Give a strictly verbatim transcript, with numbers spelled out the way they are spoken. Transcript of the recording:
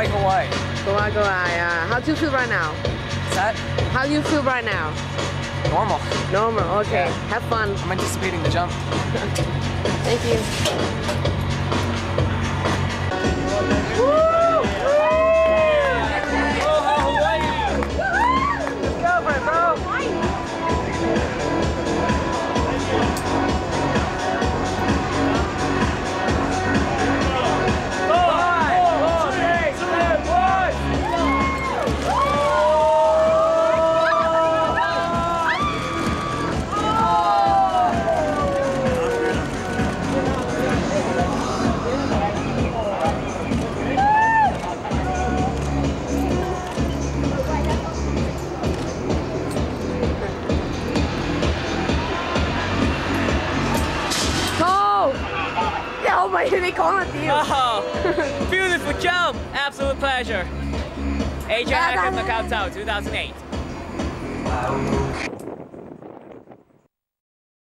like Hawaii. Goa, Goa, yeah. How do you feel right now? Is that How do you feel right now? normal? Normal, okay. Yeah. Have fun. I'm anticipating the jump. Thank you. Oh, beautiful jump! Absolute pleasure. Asia African Macau two thousand eight.